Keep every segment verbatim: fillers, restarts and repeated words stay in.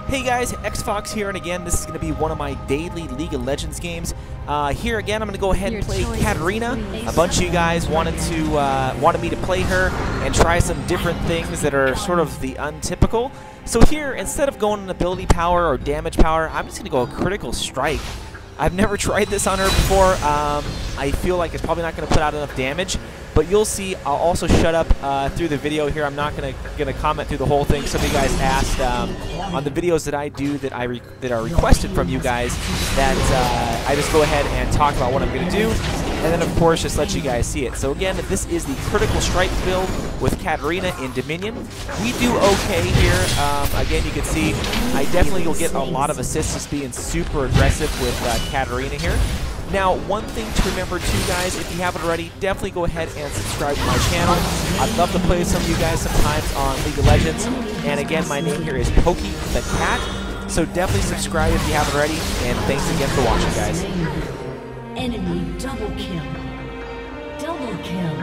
Hey guys, X-Fox here, and again, this is going to be one of my daily League of Legends games. Uh, here again, I'm going to go ahead and play Katarina. A bunch of you guys wanted to uh, wanted me to play her and try some different things that are sort of the untypical. So here, instead of going on ability power or damage power, I'm just going to go a critical strike. I've never tried this on her before. Um, I feel like it's probably not going to put out enough damage, but you'll see. I'll also shut up uh, through the video here. I'm not going to going to comment through the whole thing. Some of you guys asked um, on the videos that I do that I re that are requested from you guys that uh, I just go ahead and talk about what I'm going to do, and then of course just let you guys see it. So again, this is the critical strike build with Katarina in Dominion. We do okay here. Um, again, you can see I definitely will get a lot of assists just being super aggressive with uh, Katarina here. Now, one thing to remember too, guys, if you haven't already, definitely go ahead and subscribe to my channel. I'd love to play with some of you guys sometimes on League of Legends. And again, my name here is Pokey the Cat. So definitely subscribe if you haven't already. And thanks again for watching, guys. Enemy double kill. Double kill.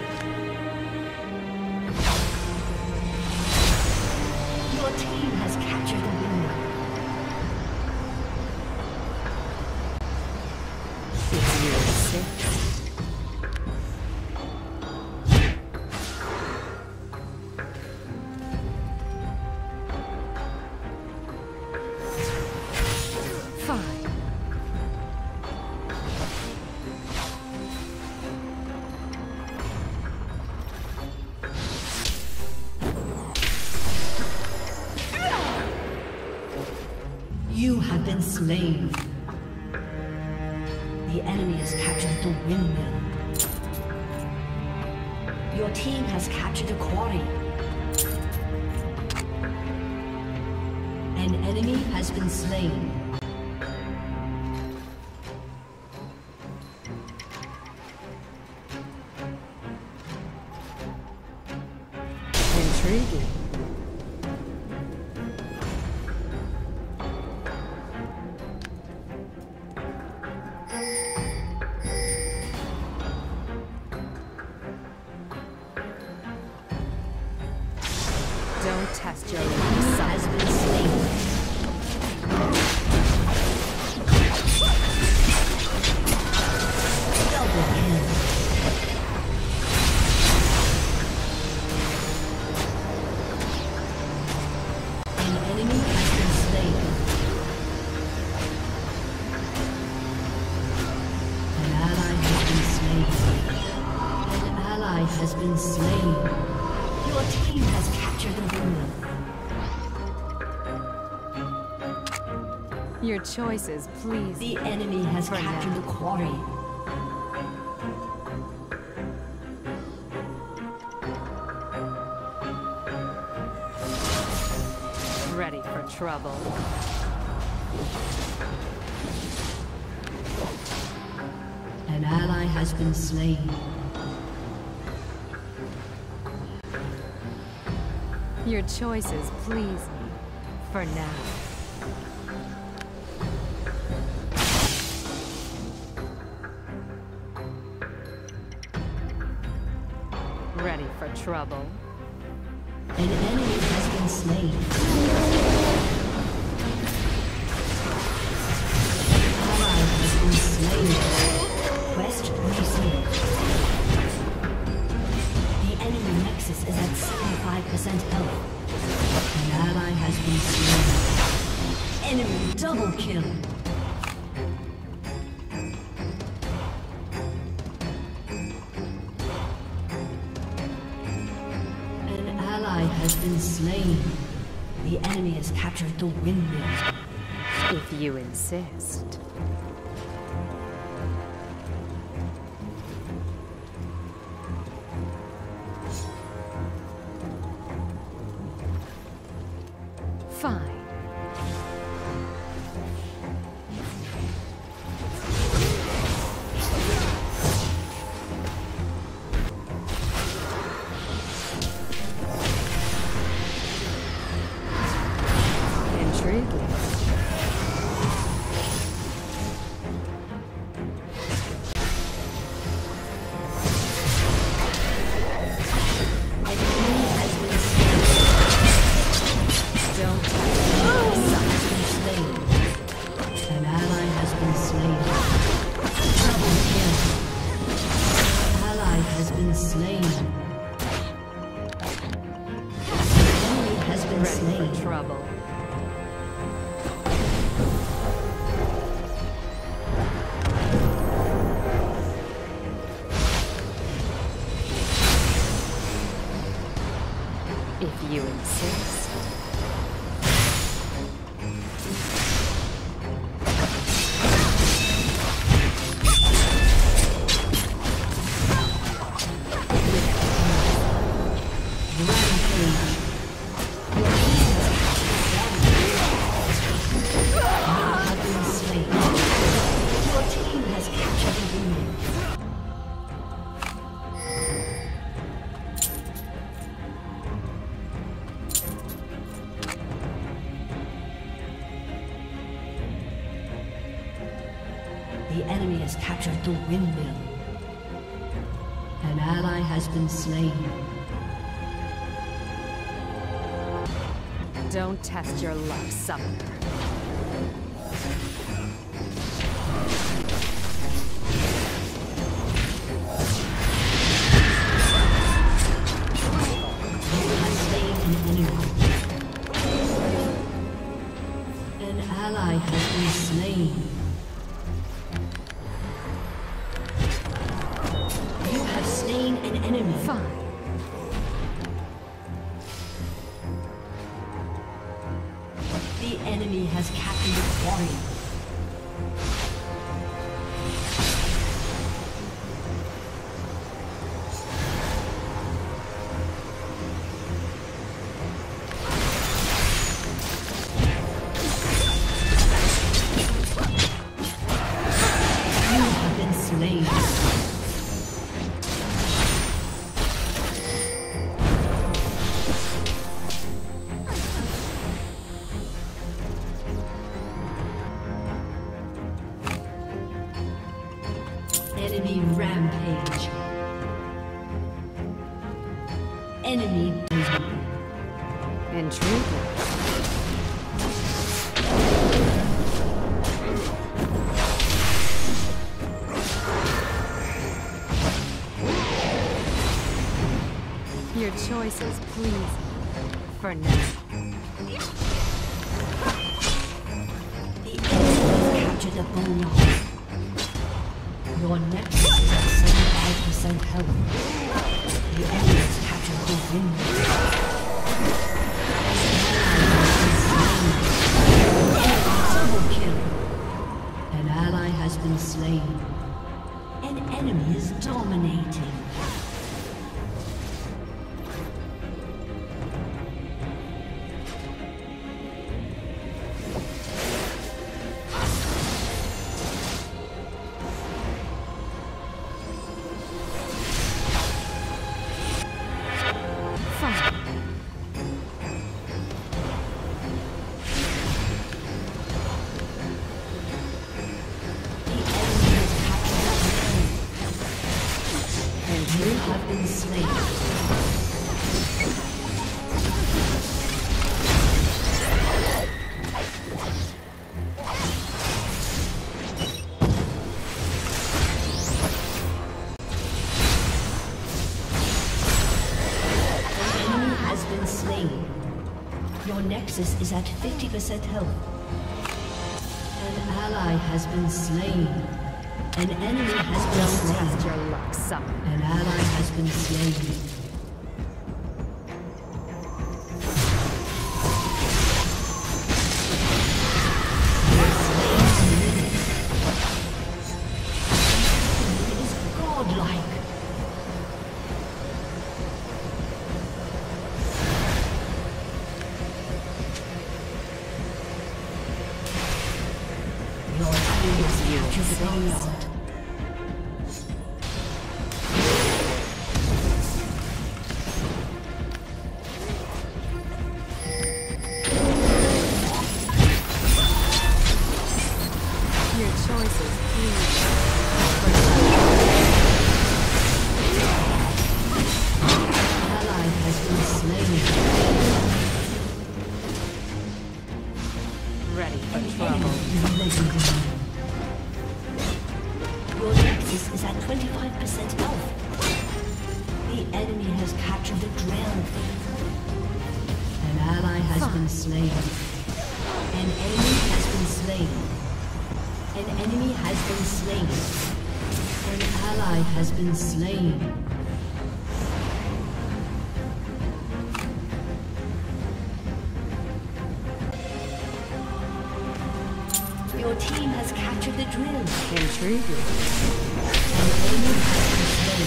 Your team has captured the win. You have been slain. The enemy has captured the windmill. Your team has captured a quarry. An enemy has been slain. Intriguing. Don't test your luck. Has been slain. Double kill. An enemy has been slain. An ally has been slain. An ally has been slain. Your team has captured the windmill. Your choices, please. The enemy has For captured now. the quarry. Ready for trouble. An ally has been slain. Your choices please me. For now. Ready for trouble. An enemy has been slain. Ally has been slain. Quest received. The enemy nexus is at seventy-five percent health. An ally has been slain. Enemy double kill. An ally has been slain. The enemy has captured the windmill. If you insist. Fine. Intriguing. been slain. For trouble. If you insist. The enemy has captured the windmill. An ally has been slain. Don't test your luck, summoner. You have slain an enemy. An ally has been slain. An enemy. Fine. The enemy has captured the quarry. You have been slain. Enemy rampage. Enemy Intriguing. Your choices, please. For now. The enemy has captured the bone. Your nexus is at seventy-five percent health. The enemy has captured the wind. Double kill. An ally has been slain. An enemy is dominating. You have been slain. The enemy has been slain. Your nexus is at fifty percent health. An ally has been slain. An enemy has been slain. Don't test your luck, summoner. An ally has been slain. It is godlike. Your team is captured the boneyard. Choices, please. Ally has been slain. Ready for An trouble. enemy is legendary. Your nexus is at twenty-five percent health. The enemy has captured the drill. An ally has been slain. An enemy has been slain. An enemy has been slain. An ally has been slain. Your team has captured the drill. Intriguing. An enemy has been slain.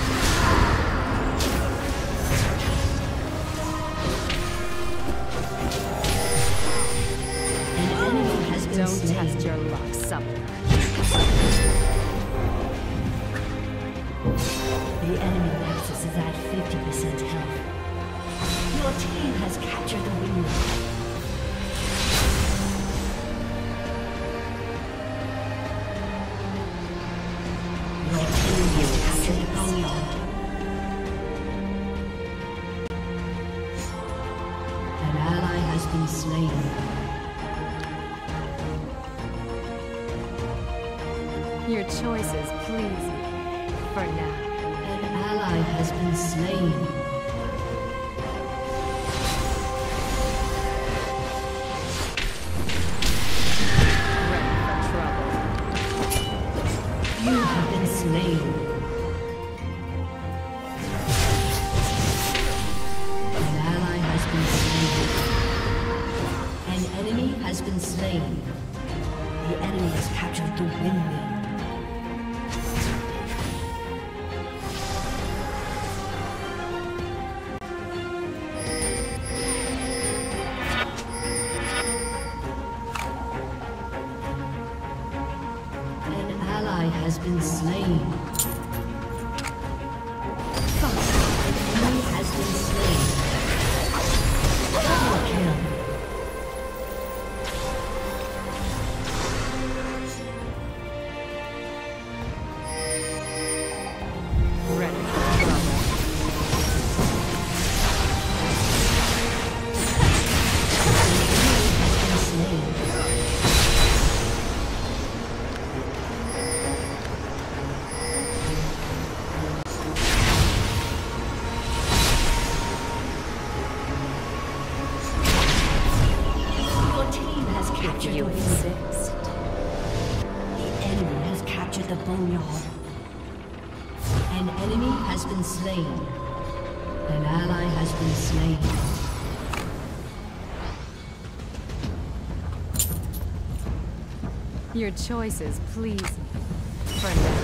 An enemy has been Don't slain. test your luck, somewhere. The enemy nexus is at fifty percent health. Your team has captured the win. Your team has captured the boneyard. An ally has been slain. Your choices please me. For now. An ally has been slain. Ready for trouble. You have been slain. An ally has been slain. An enemy has been slain. The enemy has captured the windmill. Has been slain. An enemy has been slain. Double kill. Ready for trouble. You exist. The enemy has captured the boneyard. An enemy has been slain. An ally has been slain. Your choices please me. For now.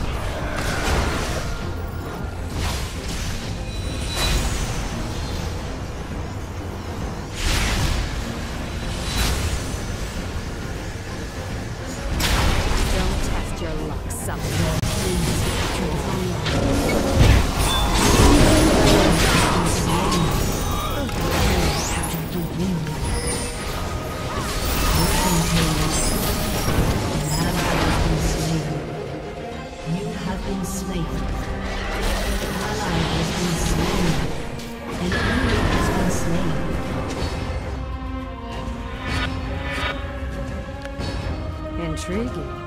Intriguing.